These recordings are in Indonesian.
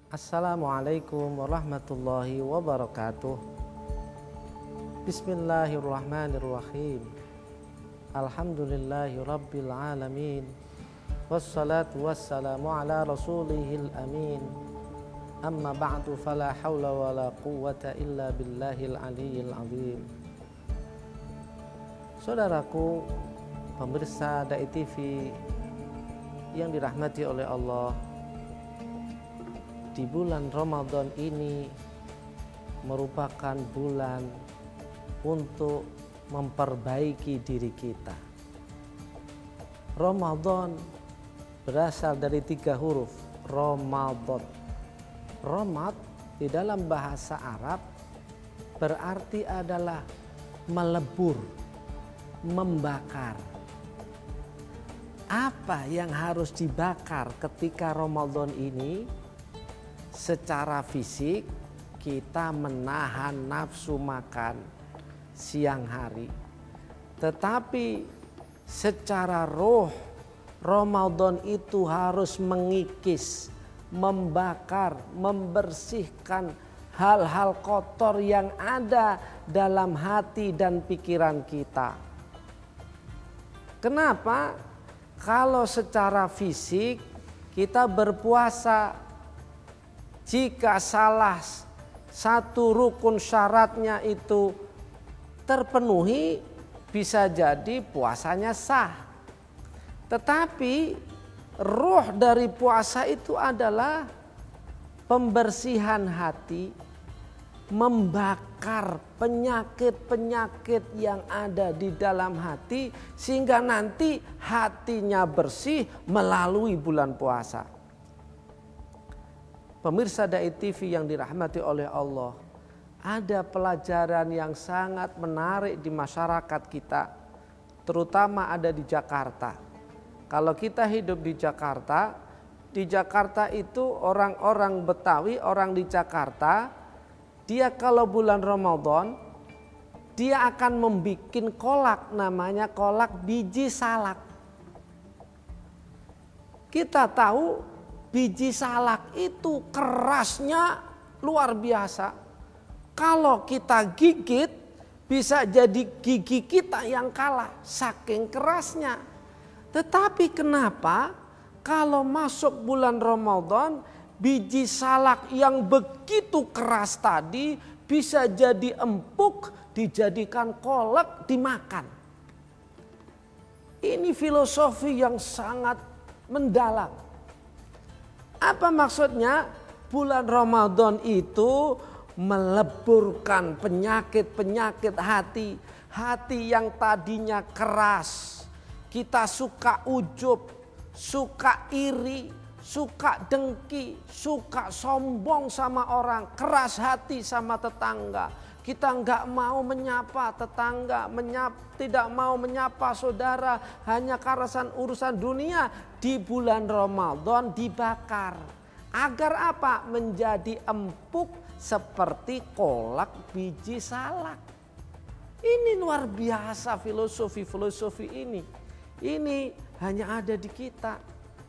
Assalamualaikum warahmatullahi wabarakatuh. Bismillahirrahmanirrahim. Alhamdulillahi rabbil alamin. Wassalatu wassalamu ala rasulihil amin. Amma ba'du fala hawla wala quwwata illa billahil aliyyil azim. Saudaraku, pemirsa Dai TV yang dirahmati oleh Allah, di bulan Ramadan ini merupakan bulan untuk memperbaiki diri kita. Ramadan berasal dari 3 huruf, Ramadan. Ramad di dalam bahasa Arab berarti adalah melebur, membakar. Apa yang harus dibakar ketika Ramadan ini? Secara fisik kita menahan nafsu makan siang hari. Tetapi secara roh Ramadan itu harus mengikis, membakar, membersihkan hal-hal kotor yang ada dalam hati dan pikiran kita. Kenapa? Kalau secara fisik kita berpuasa, jika salah satu rukun syaratnya itu terpenuhi, bisa jadi puasanya sah. Tetapi roh dari puasa itu adalah pembersihan hati, membakar penyakit-penyakit yang ada di dalam hati, sehingga nanti hatinya bersih melalui bulan puasa. Pemirsa Dai TV yang dirahmati oleh Allah, ada pelajaran yang sangat menarik di masyarakat kita, terutama ada di Jakarta. Kalau kita hidup di Jakarta itu orang-orang Betawi, orang di Jakarta, dia kalau bulan Ramadan, dia akan membuat kolak, namanya kolak biji salak. Kita tahu biji salak itu kerasnya luar biasa. Kalau kita gigit, bisa jadi gigi kita yang kalah saking kerasnya. Tetapi kenapa kalau masuk bulan Ramadan, biji salak yang begitu keras tadi bisa jadi empuk, dijadikan kolak, dimakan. Ini filosofi yang sangat mendalam. Apa maksudnya? Bulan Ramadan itu meleburkan penyakit-penyakit hati. Hati yang tadinya keras. Kita suka ujub, suka iri, suka dengki, suka sombong sama orang, keras hati sama tetangga. Kita nggak mau menyapa tetangga, tidak mau menyapa saudara, hanya karena urusan dunia. Di bulan Ramadan dibakar. Agar apa? Menjadi empuk seperti kolak biji salak. Ini luar biasa filosofi ini. Ini hanya ada di kita.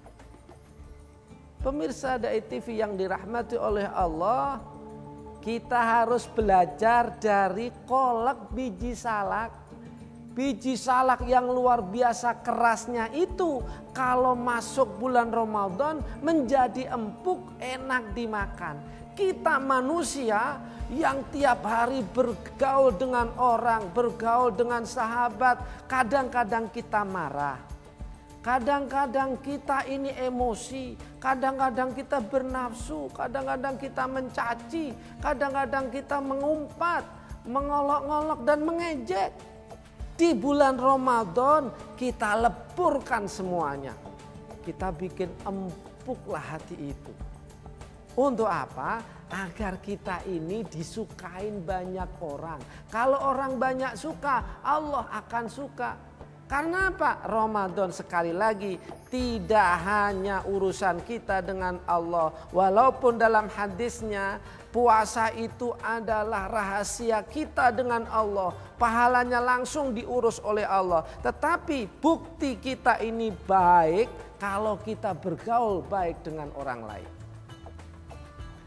Pemirsa Dai TV yang dirahmati oleh Allah, kita harus belajar dari kolak biji salak. Biji salak yang luar biasa kerasnya itu kalau masuk bulan Ramadan menjadi empuk, enak dimakan. Kita manusia yang tiap hari bergaul dengan orang, bergaul dengan sahabat, kadang-kadang kita marah. Kadang-kadang kita ini emosi, kadang-kadang kita bernafsu, kadang-kadang kita mencaci, kadang-kadang kita mengumpat, mengolok-olok dan mengejek. Di bulan Ramadan kita leburkan semuanya. Kita bikin empuklah hati itu. Untuk apa? Agar kita ini disukain banyak orang. Kalau orang banyak suka, Allah akan suka. Karena apa? Ramadan sekali lagi tidak hanya urusan kita dengan Allah. Walaupun dalam hadisnya puasa itu adalah rahasia kita dengan Allah. Pahalanya langsung diurus oleh Allah. Tetapi bukti kita ini baik kalau kita bergaul baik dengan orang lain.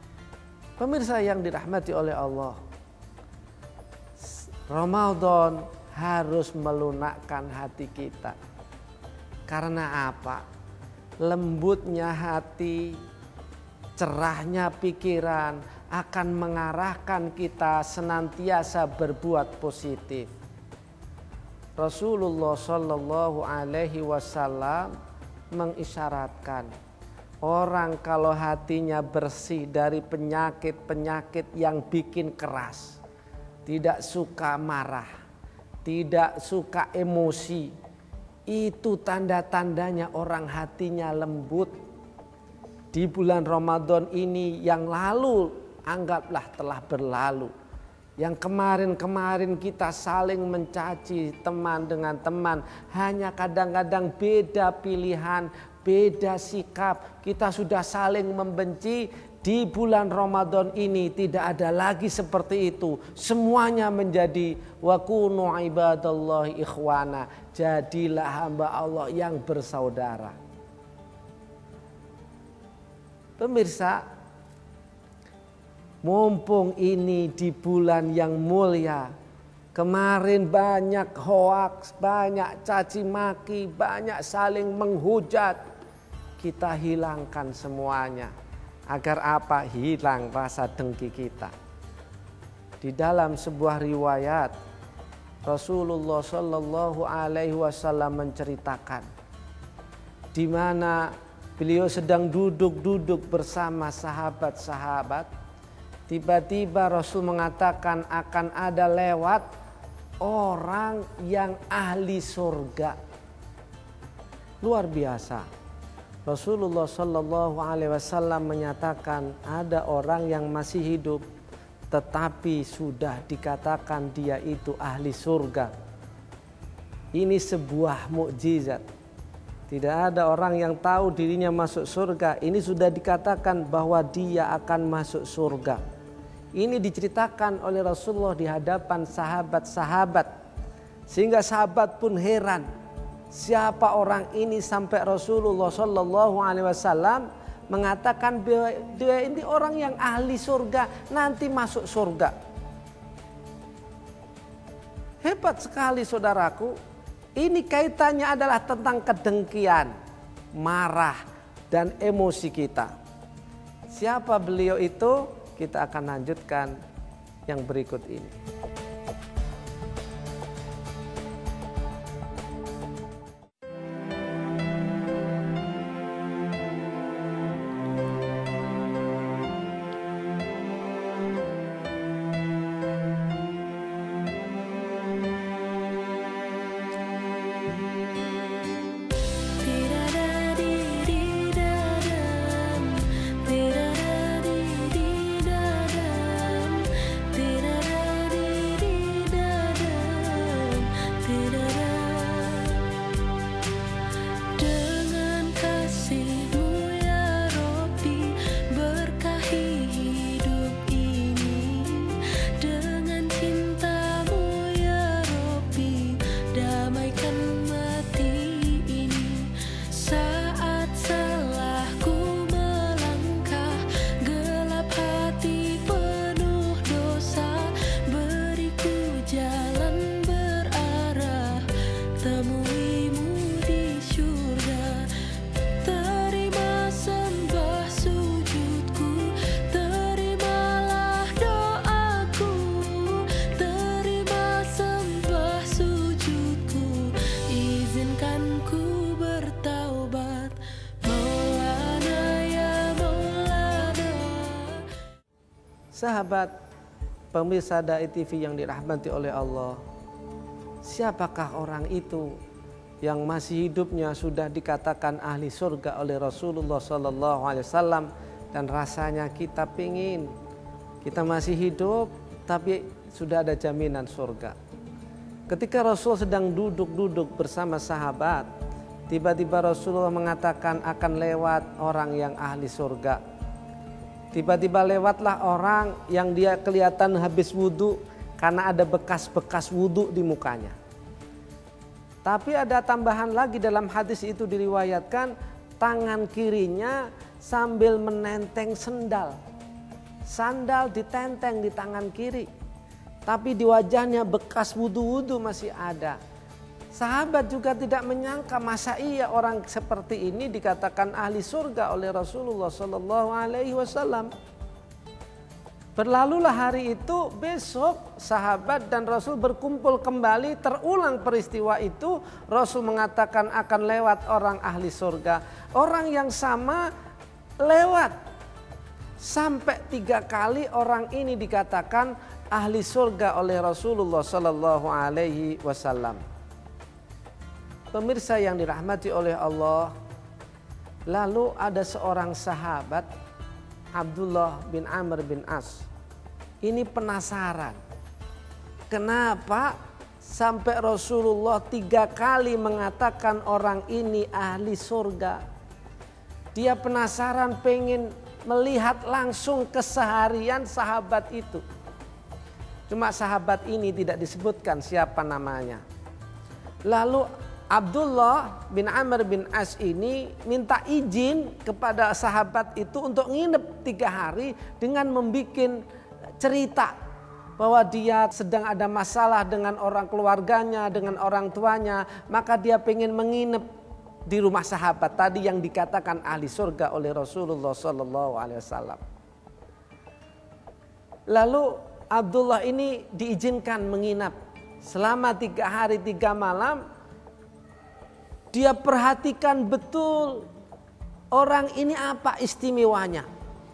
Pemirsa yang dirahmati oleh Allah, Ramadan harus melunakkan hati kita. Karena apa? Lembutnya hati, cerahnya pikiran akan mengarahkan kita senantiasa berbuat positif. Rasulullah Shallallahu Alaihi Wasallam mengisyaratkan, orang kalau hatinya bersih dari penyakit-penyakit yang bikin keras, tidak suka marah, tidak suka emosi, itu tanda-tandanya orang hatinya lembut. Di bulan Ramadan ini yang lalu anggaplah telah berlalu. Yang kemarin-kemarin kita saling mencaci teman dengan teman, hanya kadang-kadang beda pilihan, beda sikap, kita sudah saling membenci. Di bulan Ramadan ini tidak ada lagi seperti itu. Semuanya menjadi wa kunu ibadallahi ikhwana. Jadilah hamba Allah yang bersaudara. Pemirsa, mumpung ini di bulan yang mulia, kemarin banyak hoaks, banyak caci maki, banyak saling menghujat. Kita hilangkan semuanya. Agar apa? Hilang rasa dengki kita. Di dalam sebuah riwayat, Rasulullah Shallallahu Alaihi Wasallam menceritakan, di mana beliau sedang duduk-duduk bersama sahabat-sahabat. Tiba-tiba Rasul mengatakan akan ada lewat orang yang ahli surga. Luar biasa. Rasulullah Shallallahu Alaihi Wasallam menyatakan ada orang yang masih hidup tetapi sudah dikatakan dia itu ahli surga. Ini sebuah mukjizat. Tidak ada orang yang tahu dirinya masuk surga. Ini sudah dikatakan bahwa dia akan masuk surga. Ini diceritakan oleh Rasulullah di hadapan sahabat-sahabat. Sehingga sahabat pun heran. Siapa orang ini sampai Rasulullah Shallallahu Alaihi Wasallam mengatakan dia ini orang yang ahli surga, nanti masuk surga. Hebat sekali saudaraku. Ini kaitannya adalah tentang kedengkian, marah, dan emosi kita. Siapa beliau itu? Kita akan lanjutkan yang berikut ini. Sahabat pemirsa Dai TV yang dirahmati oleh Allah, siapakah orang itu yang masih hidupnya sudah dikatakan ahli surga oleh Rasulullah SAW, dan rasanya kita pingin kita masih hidup tapi sudah ada jaminan surga. Ketika Rasul sedang duduk-duduk bersama sahabat, tiba-tiba Rasulullah mengatakan akan lewat orang yang ahli surga. Tiba-tiba lewatlah orang yang dia kelihatan habis wudhu karena ada bekas-bekas wudhu di mukanya. Tapi ada tambahan lagi dalam hadis itu diriwayatkan tangan kirinya sambil menenteng sendal. sandal ditenteng di tangan kiri, tapi di wajahnya bekas wudu-wudu masih ada. Sahabat juga tidak menyangka masa iya orang seperti ini dikatakan ahli surga oleh Rasulullah Sallallahu Alaihi Wasallam. Berlalulah hari itu, besok sahabat dan Rasul berkumpul kembali, terulang peristiwa itu. Rasul mengatakan akan lewat orang ahli surga. Orang yang sama lewat. Sampai 3 kali orang ini dikatakan ahli surga oleh Rasulullah Sallallahu Alaihi Wasallam. Pemirsa yang dirahmati oleh Allah, lalu ada seorang sahabat, Abdullah bin Amr bin As. Ini penasaran. Kenapa sampai Rasulullah 3 kali mengatakan orang ini ahli surga. Dia penasaran, pengen melihat langsung keseharian sahabat itu. Cuma sahabat ini tidak disebutkan siapa namanya. Lalu Abdullah bin Amr bin As ini minta izin kepada sahabat itu untuk nginep 3 hari dengan membuat cerita bahwa dia sedang ada masalah dengan orang keluarganya, dengan orang tuanya, maka dia pengen menginap di rumah sahabat tadi yang dikatakan ahli surga oleh Rasulullah Sallallahu Alaihi Wasallam. Lalu Abdullah ini diizinkan menginap selama 3 hari 3 malam. Dia perhatikan betul orang ini apa istimewanya.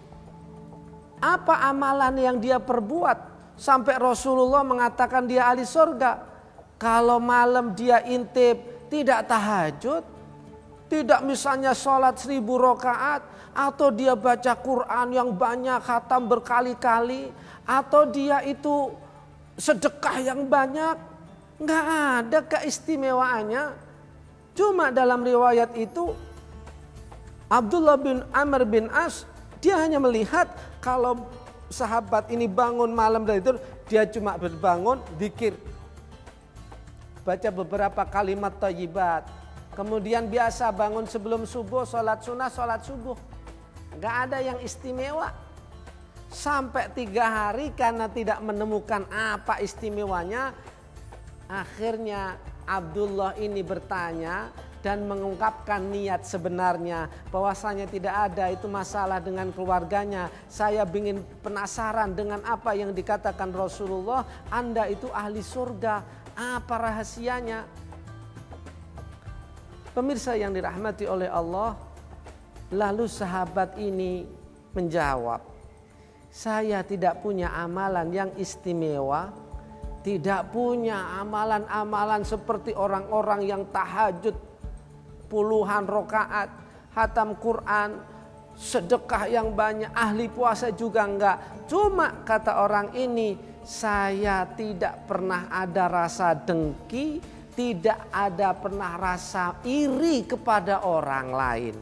Apa amalan yang dia perbuat sampai Rasulullah mengatakan dia ahli surga. Kalau malam dia intip tidak tahajud, tidak misalnya sholat 1000 rakaat, atau dia baca Quran yang banyak, khatam berkali-kali, atau dia itu sedekah yang banyak, nggak ada keistimewaannya. Cuma dalam riwayat itu Abdullah bin Amr bin As, dia hanya melihat kalau sahabat ini bangun malam dari tidur, dia cuma berbangun, zikir, baca beberapa kalimat thayyibat. Kemudian biasa bangun sebelum subuh, sholat sunnah, sholat subuh. Nggak ada yang istimewa. Sampai 3 hari karena tidak menemukan apa istimewanya, akhirnya Abdullah ini bertanya dan mengungkapkan niat sebenarnya, bahwasanya tidak ada itu masalah dengan keluarganya. Saya ingin penasaran dengan apa yang dikatakan Rasulullah, Anda itu ahli surga, apa rahasianya? Pemirsa yang dirahmati oleh Allah, lalu sahabat ini menjawab, saya tidak punya amalan yang istimewa, tidak punya amalan-amalan seperti orang-orang yang tahajud puluhan rakaat, khatam Quran, sedekah yang banyak, ahli puasa juga enggak. Cuma kata orang ini, saya tidak pernah ada rasa dengki, tidak ada pernah rasa iri kepada orang lain.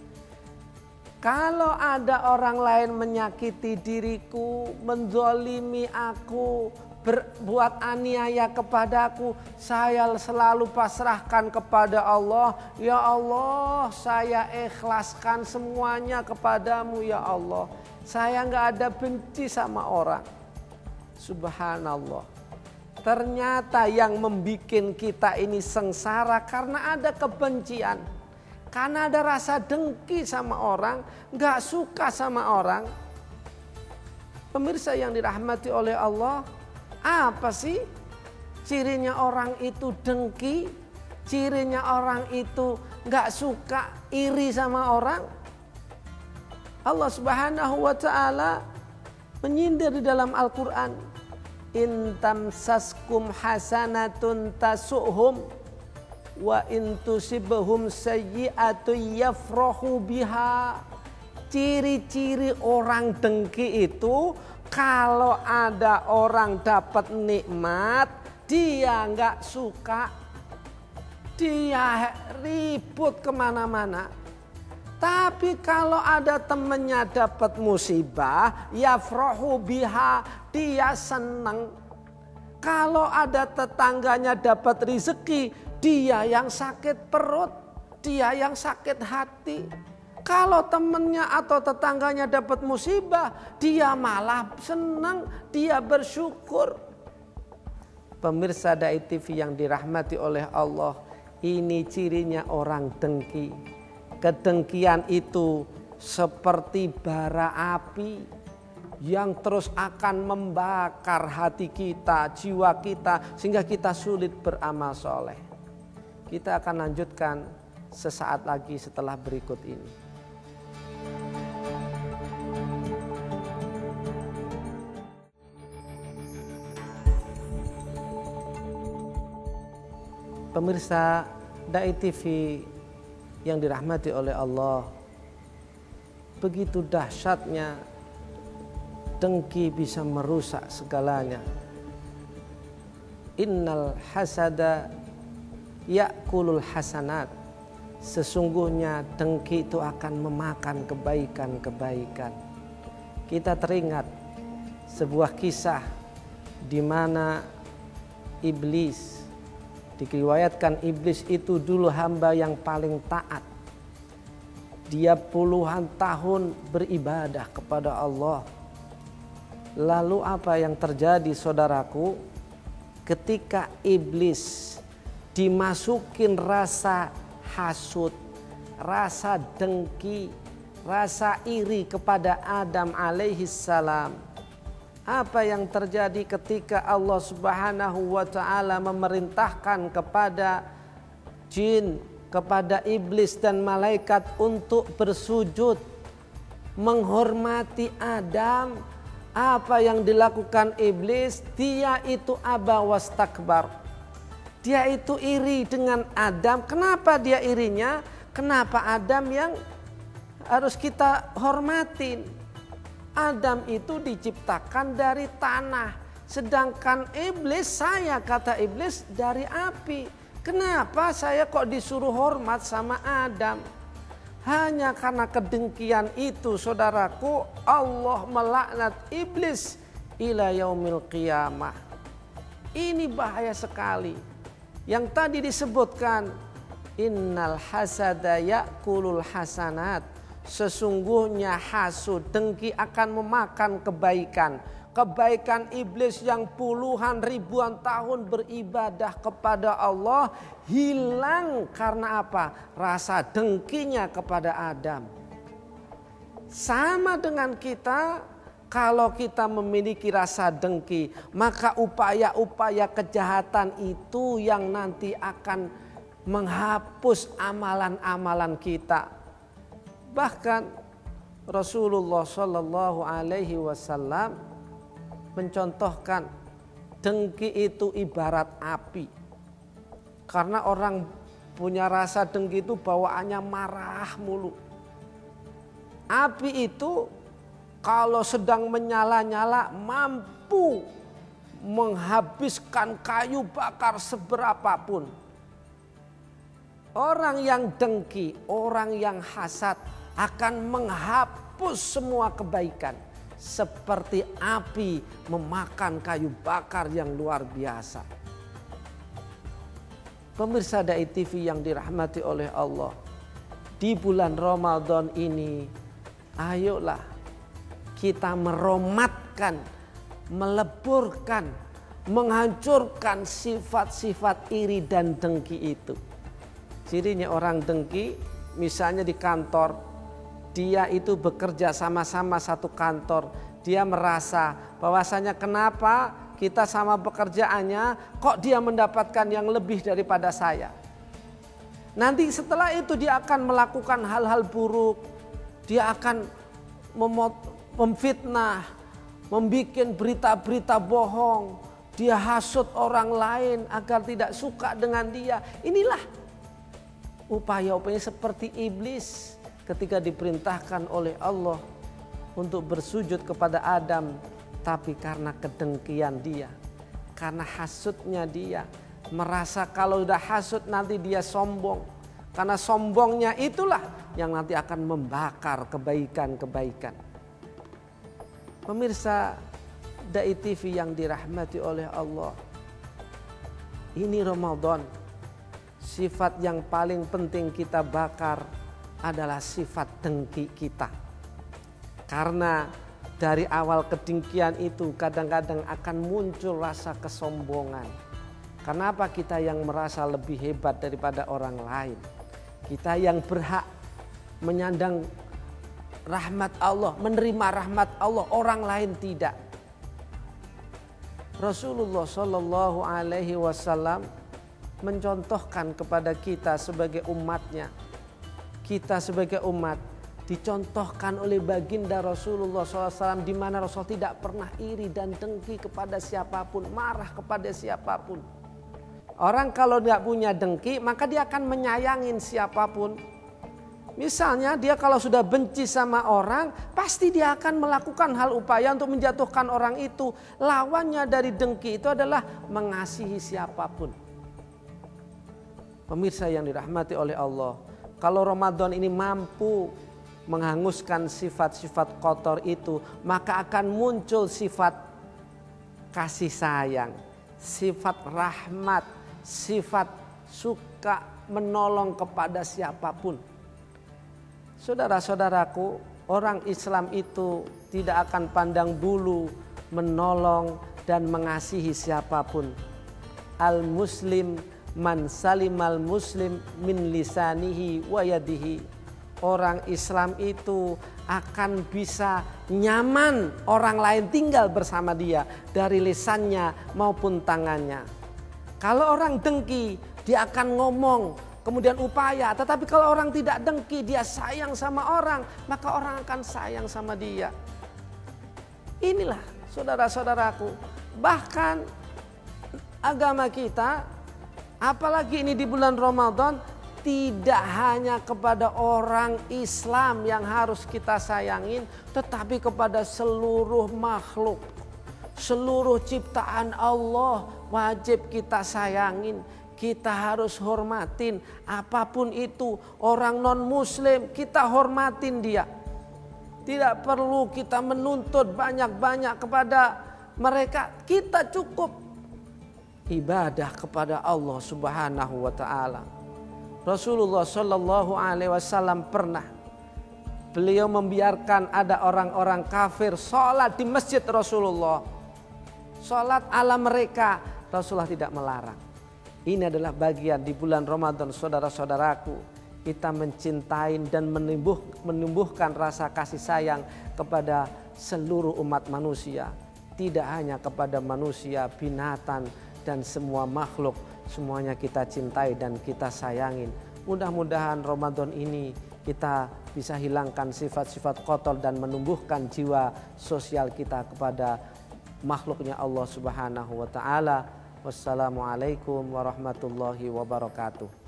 Kalau ada orang lain menyakiti diriku, menzalimi aku, berbuat aniaya kepadaku, saya selalu pasrahkan kepada Allah. Ya Allah, saya ikhlaskan semuanya kepadamu ya Allah. Saya nggak ada benci sama orang. Subhanallah. Ternyata yang membuat kita ini sengsara karena ada kebencian. Karena ada rasa dengki sama orang, nggak suka sama orang. Pemirsa yang dirahmati oleh Allah, apa sih cirinya orang itu dengki? Cirinya orang itu nggak suka, iri sama orang? Allah Subhanahu wa Ta'ala menyindir di dalam Al-Quran, in tamsaskum hasanatun tasuhum wa in tusibhum sayyi'atun yafrahu biha. Ciri-ciri orang dengki itu, kalau ada orang dapat nikmat, dia nggak suka, dia ribut kemana-mana. Tapi kalau ada temannya dapat musibah, yafrahu biha, dia senang. Kalau ada tetangganya dapat rezeki, dia yang sakit perut, dia yang sakit hati. Kalau temannya atau tetangganya dapat musibah, dia malah senang, dia bersyukur. Pemirsa Dai TV yang dirahmati oleh Allah, ini cirinya orang dengki. Kedengkian itu seperti bara api yang terus akan membakar hati kita, jiwa kita, sehingga kita sulit beramal soleh. Kita akan lanjutkan sesaat lagi setelah berikut ini. Pemirsa Dai TV yang dirahmati oleh Allah, begitu dahsyatnya dengki bisa merusak segalanya. Innal hasada ya'kulul hasanat. Sesungguhnya dengki itu akan memakan kebaikan-kebaikan. Kita teringat sebuah kisah di mana iblis, diriwayatkan iblis itu dulu hamba yang paling taat. Dia puluhan tahun beribadah kepada Allah. Lalu apa yang terjadi saudaraku? Ketika iblis dimasukin rasa hasud, rasa dengki, rasa iri kepada Adam alaihissalam. Apa yang terjadi ketika Allah Subhanahu wa ta'ala memerintahkan kepada jin, kepada iblis dan malaikat untuk bersujud menghormati Adam? Apa yang dilakukan iblis? Dia itu aba wastakbar. Dia itu iri dengan Adam. Kenapa dia irinya? Kenapa Adam yang harus kita hormatin? Adam itu diciptakan dari tanah. Sedangkan iblis, saya kata iblis, dari api. Kenapa saya kok disuruh hormat sama Adam? Hanya karena kedengkian itu saudaraku, Allah melaknat iblis ila yaumil qiyamah. Ini bahaya sekali. Yang tadi disebutkan, innal hasada ya'kulul hasanat. Sesungguhnya hasud, dengki akan memakan kebaikan. Kebaikan iblis yang puluhan ribuan tahun beribadah kepada Allah hilang karena apa? Rasa dengkinya kepada Adam. Sama dengan kita, kalau kita memiliki rasa dengki, maka upaya-upaya kejahatan itu yang nanti akan menghapus amalan-amalan kita. Bahkan Rasulullah Shallallahu Alaihi Wasallam mencontohkan dengki itu ibarat api. Karena orang punya rasa dengki itu bawaannya marah mulu. Api itu kalau sedang menyala-nyala mampu menghabiskan kayu bakar seberapapun. Orang yang dengki, orang yang hasad akan menghapus semua kebaikan. Seperti api memakan kayu bakar yang luar biasa. Pemirsa Dai TV yang dirahmati oleh Allah, di bulan Ramadan ini, ayolah kita meromatkan, meleburkan, menghancurkan sifat-sifat iri dan dengki itu. Cirinya orang dengki, misalnya di kantor, dia itu bekerja sama-sama satu kantor. Dia merasa bahwasanya kenapa kita sama pekerjaannya kok dia mendapatkan yang lebih daripada saya. Nanti setelah itu dia akan melakukan hal-hal buruk. Dia akan memfitnah, membuat berita-berita bohong. Dia hasut orang lain agar tidak suka dengan dia. Inilah upaya-upaya seperti iblis ketika diperintahkan oleh Allah untuk bersujud kepada Adam, tapi karena kedengkian dia, karena hasutnya dia, merasa kalau udah hasut nanti dia sombong, karena sombongnya itulah yang nanti akan membakar kebaikan-kebaikan. Pemirsa Dai TV yang dirahmati oleh Allah, ini Ramadan, sifat yang paling penting kita bakar adalah sifat dengki kita. Karena dari awal kedengkian itu kadang-kadang akan muncul rasa kesombongan. Kenapa kita yang merasa lebih hebat daripada orang lain? Kita yang berhak menyandang rahmat Allah, menerima rahmat Allah, orang lain tidak. Rasulullah Shallallahu Alaihi Wasallam mencontohkan kepada kita sebagai umatnya. Kita sebagai umat dicontohkan oleh baginda Rasulullah SAW, di mana Rasul tidak pernah iri dan dengki kepada siapapun, marah kepada siapapun. Orang kalau nggak punya dengki maka dia akan menyayangin siapapun. Misalnya dia kalau sudah benci sama orang, pasti dia akan melakukan hal upaya untuk menjatuhkan orang itu. Lawannya dari dengki itu adalah mengasihi siapapun. Pemirsa yang dirahmati oleh Allah, kalau Ramadan ini mampu menghanguskan sifat-sifat kotor itu, maka akan muncul sifat kasih sayang, sifat rahmat, sifat suka menolong kepada siapapun. Saudara-saudaraku, orang Islam itu tidak akan pandang bulu menolong dan mengasihi siapapun. Al-Muslim man salimal muslim min lisanihi wa yadihi. Orang Islam itu akan bisa nyaman orang lain tinggal bersama dia dari lisannya maupun tangannya. Kalau orang dengki, dia akan ngomong kemudian upaya. Tetapi kalau orang tidak dengki, dia sayang sama orang, maka orang akan sayang sama dia. Inilah saudara-saudaraku, bahkan agama kita, apalagi ini di bulan Ramadan, tidak hanya kepada orang Islam yang harus kita sayangin, tetapi kepada seluruh makhluk. Seluruh ciptaan Allah wajib kita sayangin. Kita harus hormatin apapun itu. Orang non muslim kita hormatin dia. Tidak perlu kita menuntut banyak-banyak kepada mereka. Kita cukup ibadah kepada Allah Subhanahu wa taala. Rasulullah Shallallahu Alaihi Wasallam pernah, beliau membiarkan ada orang-orang kafir sholat di masjid Rasulullah. Sholat ala mereka, Rasulullah tidak melarang. Ini adalah bagian di bulan Ramadan, saudara-saudaraku. Kita mencintai dan menumbuhkan rasa kasih sayang kepada seluruh umat manusia. Tidak hanya kepada manusia, binatang, dan semua makhluk. Semuanya kita cintai dan kita sayangin. Mudah-mudahan Ramadan ini kita bisa hilangkan sifat-sifat kotor dan menumbuhkan jiwa sosial kita kepada makhluknya Allah Subhanahu wa taala. Wassalamualaikum warahmatullahi wabarakatuh.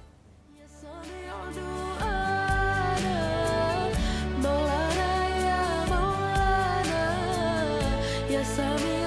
Ya Sami